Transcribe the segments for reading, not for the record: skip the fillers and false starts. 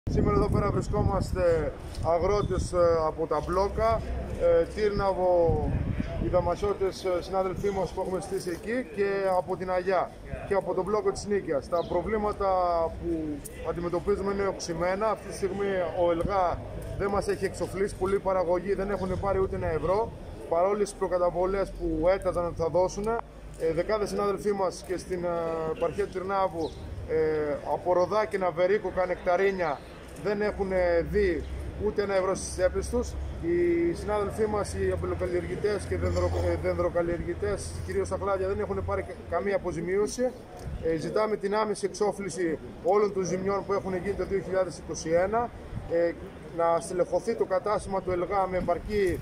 Σήμερα εδώ πέρα βρισκόμαστε αγρότες από τα Μπλόκα, Τύρναβο, οι δαμασιώτες συνάδελφοί μας που έχουμε στήσει εκεί και από την Αγιά και από τον Μπλόκο της Νίκαιας. Τα προβλήματα που αντιμετωπίζουμε είναι οξυμένα. Αυτή τη στιγμή ο ΕΛΓΑ δεν μας έχει εξοφλήσει, πολλοί παραγωγοί δεν έχουν πάρει ούτε ένα ευρώ, παρόλες τις προκαταβολές που έταζαν ότι θα δώσουν. Δεκάδες συνάδελφοί μας και στην επαρχία του Τυρνάβου από Ροδά και Ναβερίκο, Νεκταρίνια, δεν έχουν δει ούτε ένα ευρώ στις τσέπες τους. Οι συνάδελφοί μας, οι αμπελοκαλλιεργητές και δενδροκαλλιεργητές, κυρίως Αχλάδια, δεν έχουν πάρει καμία αποζημίωση. Ζητάμε την άμεση εξόφληση όλων των ζημιών που έχουν γίνει το 2021, να στελεχωθεί το κατάστημα του ΕΛΓΑ με επαρκή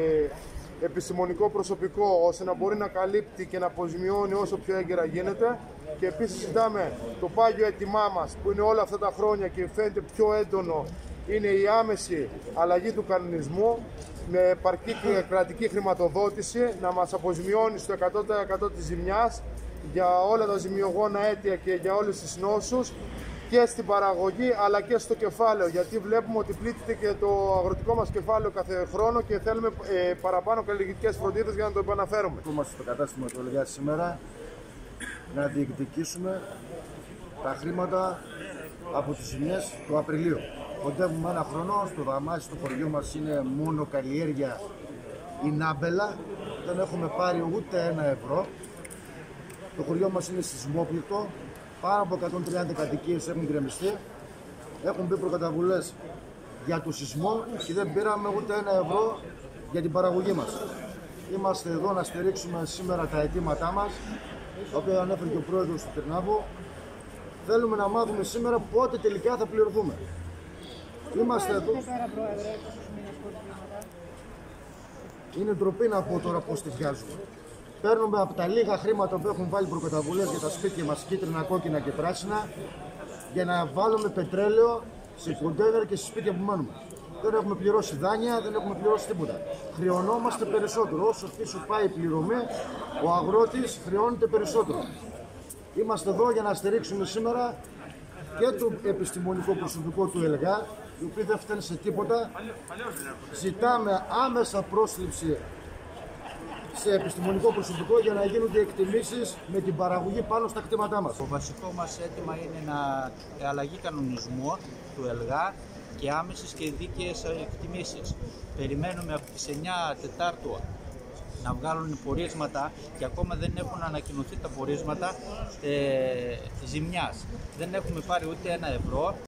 επιστημονικό προσωπικό, ώστε να μπορεί να καλύπτει και να αποζημιώνει όσο πιο έγκαιρα γίνεται. Και επίσης ζητάμε το πάγιο αίτημά μας, που είναι όλα αυτά τα χρόνια και φαίνεται πιο έντονο, είναι η άμεση αλλαγή του κανονισμού με επαρκή κρατική χρηματοδότηση, να μας αποζημιώνει στο 100% της ζημιάς για όλα τα ζημιογόνα αίτια και για όλες τις νόσους και στην παραγωγή αλλά και στο κεφάλαιο, γιατί βλέπουμε ότι πλήττεται και το αγροτικό μας κεφάλαιο κάθε χρόνο και θέλουμε παραπάνω καλλιεργητικές φροντίδες για να το επαναφέρουμε. Είμαστε στο κατάστημα του ΕΛΓΑ σήμερα να διεκδικήσουμε τα χρήματα από τις ζημιές του Απριλίου. Κοντεύουμε ένα χρόνο, στο δαμάσι στο χωριό μας είναι μόνο καλλιέργεια η Νάμπελα, δεν έχουμε πάρει ούτε ένα ευρώ. Το χωριό μας είναι σεισμόπληκτο, πάνω από 130 κατοικίες έχουν γκρεμιστεί, έχουν μπει προκαταβολές για το σεισμό και δεν πήραμε ούτε ένα ευρώ για την παραγωγή μας. Είμαστε εδώ να στηρίξουμε σήμερα τα αιτήματά μας, τα οποία ανέφερε και ο πρόεδρος του Τυρνάβου. Θέλουμε να μάθουμε σήμερα πότε τελικά θα πληρωθούμε. Είμαστε εδώ. Είναι ντροπή να πω τώρα πώς τυχιάζουμε. Παίρνουμε από τα λίγα χρήματα που έχουν βάλει προκαταβολές για τα σπίτια μας, κίτρινα, κόκκινα και πράσινα, για να βάλουμε πετρέλαιο σε κοντέινερ και σε σπίτια που μένουμε. Δεν έχουμε πληρώσει δάνεια, δεν έχουμε πληρώσει τίποτα. Χρεωνόμαστε περισσότερο. Όσο πίσω πάει η πληρωμή, ο αγρότης χρεώνεται περισσότερο. Είμαστε εδώ για να στηρίξουμε σήμερα και το επιστημονικό προσωπικό του ΕΛΓΑ, οι οποίοι δεν φταίνουν σε τίποτα. Ζητάμε άμεσα πρόσληψη σε επιστημονικό προσωπικό για να γίνονται εκτιμήσεις με την παραγωγή πάνω στα κτήματά μας. Το βασικό μας αίτημα είναι αλλαγή κανονισμού του ΕΛΓΑ και άμεσες και δίκαιες εκτιμήσεις. Περιμένουμε από τις 9 Τετάρτου να βγάλουν πορίσματα και ακόμα δεν έχουν ανακοινωθεί τα πορίσματα ζημιάς. Δεν έχουμε πάρει ούτε ένα ευρώ.